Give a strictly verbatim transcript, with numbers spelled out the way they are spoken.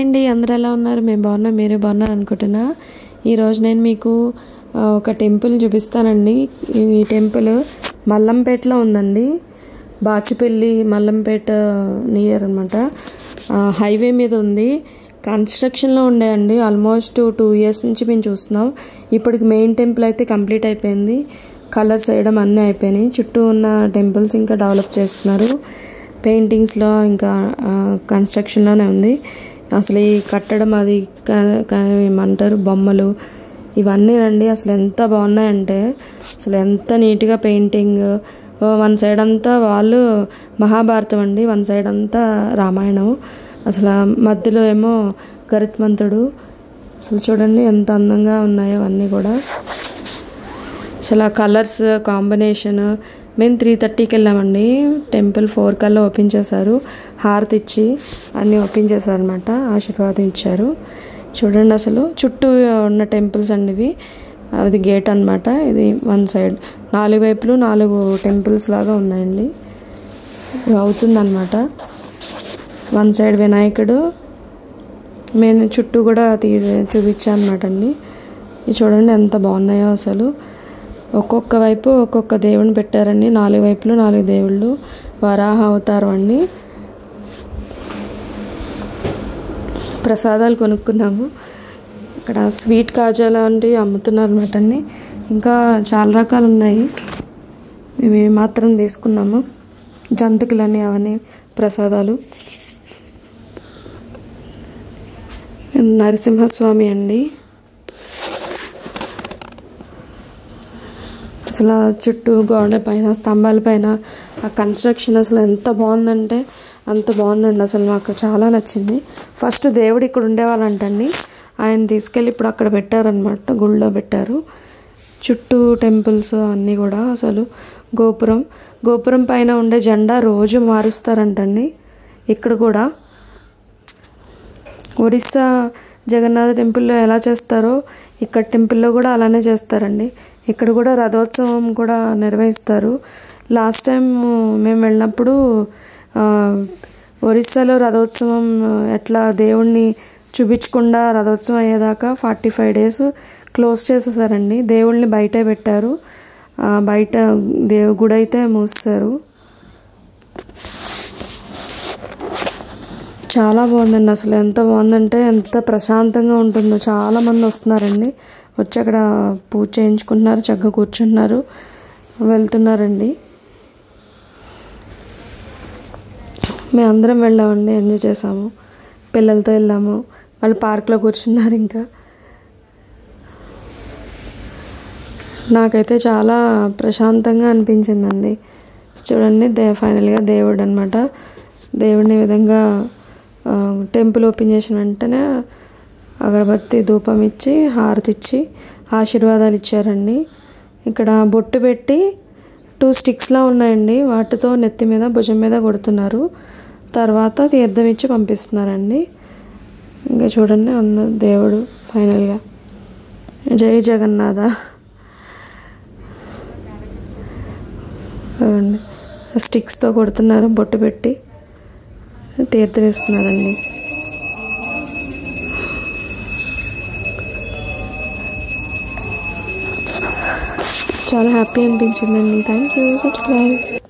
అండి, అందరూ ఎలా ఉన్నారు? మేము బాగున్నాం, మీరే బాగున్నారు అనుకుంటున్నా. ఈరోజు నేను మీకు ఒక టెంపుల్ చూపిస్తానండి. ఈ టెంపుల్ మల్లంపేటలో ఉందండి. బాచుపల్లి మల్లంపేట నియర్ అనమాట. హైవే మీద ఉంది. కన్స్ట్రక్షన్లో ఉండేయండి. ఆల్మోస్ట్ టూ ఇయర్స్ నుంచి మేము చూస్తున్నాం. ఇప్పటికి మెయిన్ టెంపుల్ అయితే కంప్లీట్ అయిపోయింది. కలర్స్ వేయడం అన్నీ అయిపోయినాయి. చుట్టూ ఉన్న టెంపుల్స్ ఇంకా డెవలప్ చేస్తున్నారు. పెయింటింగ్స్లో ఇంకా కన్స్ట్రక్షన్లోనే ఉంది. అసలు ఈ కట్టడం అది ఏమంటారు బొమ్మలు ఇవన్నీ రండి అసలు ఎంత బాగున్నాయంటే అసలు ఎంత నీట్గా పెయింటింగ్. వన్ సైడ్ అంతా వాళ్ళు మహాభారతం అండి, వన్ సైడ్ అంతా రామాయణం. అసలు మధ్యలో ఏమో గరుత్మంతుడు. అసలు చూడండి ఎంత అందంగా ఉన్నాయో అన్నీ కూడా. అసలు ఆ కలర్స్ కాంబినేషన్. మేము త్రీ థర్టీకి వెళ్ళామండి. టెంపుల్ ఫోర్ కల్లా ఓపెన్ చేశారు. హారతి ఇచ్చి అన్నీ ఓపెన్ చేశారు అనమాట. ఆశీర్వాదం ఇచ్చారు. చూడండి అసలు చుట్టూ ఉన్న టెంపుల్స్ అండి ఇవి. అది గేట్ అనమాట. ఇది వన్ సైడ్ నాలుగు వైపులు నాలుగు టెంపుల్స్ లాగా ఉన్నాయండి. అవుతుందన్నమాట. వన్ సైడ్ వినాయకుడు. మేము చుట్టూ కూడా తీ చూపించాను అనమాట అండి. ఇది చూడండి ఎంత బాగున్నాయో అసలు. ఒక్కొక్క వైపు ఒక్కొక్క దేవుని పెట్టారండి. నాలుగు వైపులు నాలుగు దేవుళ్ళు. వరాహ అవతారం అండి. ప్రసాదాలు కొనుక్కున్నాము. ఇక్కడ స్వీట్ కాజా లాంటివి అమ్ముతున్నారు అనమాట అండి. ఇంకా చాలా రకాలు ఉన్నాయి. మేము మాత్రం తీసుకున్నాము. జంతికలని అవన్నీ ప్రసాదాలు. నరసింహస్వామి అండి. అసలు చుట్టూ గోడ పైన స్తంభాల పైన ఆ కన్స్ట్రక్షన్ అసలు ఎంత బాగుందంటే అంత బాగుందండి. అసలు మాకు చాలా నచ్చింది. ఫస్ట్ దేవుడు ఇక్కడ ఉండేవాళ్ళంటండి. ఆయన తీసుకెళ్ళి ఇప్పుడు అక్కడ పెట్టారనమాట. గుళ్ళో పెట్టారు. చుట్టూ టెంపుల్స్ అన్నీ కూడా. అసలు గోపురం గోపురం పైన ఉండే జెండా రోజు మారుస్తారంటండి. ఇక్కడ కూడా ఒడిస్సా జగన్నాథ టెంపుల్లో ఎలా చేస్తారో ఇక్కడ టెంపుల్లో కూడా అలానే చేస్తారండి. ఇక్కడ కూడా రథోత్సవం కూడా నిర్వహిస్తారు. లాస్ట్ టైం మేము వెళ్ళినప్పుడు ఒరిస్సాలో రథోత్సవం ఎట్లా దేవుణ్ణి చూపించకుండా రథోత్సవం అయ్యేదాకా ఫార్టీ ఫైవ్ డేస్ క్లోజ్ చేసేసారండి. దేవుళ్ళని బయటే పెట్టారు. బయట దేవు గుడి అయితే మూస్తారు. చాలా బాగుందండి. అసలు ఎంత బాగుందంటే ఎంత ప్రశాంతంగా ఉంటుందో. చాలామంది వస్తున్నారండి. వచ్చి అక్కడ పూజ చేయించుకుంటున్నారు. చక్కగా కూర్చుంటున్నారు, వెళ్తున్నారండి. మేము అందరం వెళ్ళామండి. ఎంజాయ్ చేసాము. పిల్లలతో వెళ్ళాము. వాళ్ళు పార్క్లో కూర్చున్నారు. ఇంకా నాకైతే చాలా ప్రశాంతంగా అనిపించిందండి. చూడండి దే ఫైనల్గా దేవుడు అనమాట. దేవుడిని విధంగా టెంపుల్ ఓపెన్ చేసిన వెంటనే అగరబత్తి ధూపం ఇచ్చి హారతి ఇచ్చి ఆశీర్వాదాలు ఇచ్చారండి. ఇక్కడ బొట్టు పెట్టి టూ స్టిక్స్లా ఉన్నాయండి. వాటితో నెత్తి మీద భుజం మీద కొడుతున్నారు. తర్వాత తీర్థం ఇచ్చి పంపిస్తున్నారండి. ఇంకా చూడండి అన్న దేవుడు ఫైనల్గా జై జగన్నాథ. స్టిక్స్తో కొడుతున్నారు. బొట్టు పెట్టి తీర్థం ఇస్తున్నారండి. చాలా హ్యాపీ అనిపించిందండి. Thank you. సబ్స్క్రైబ్.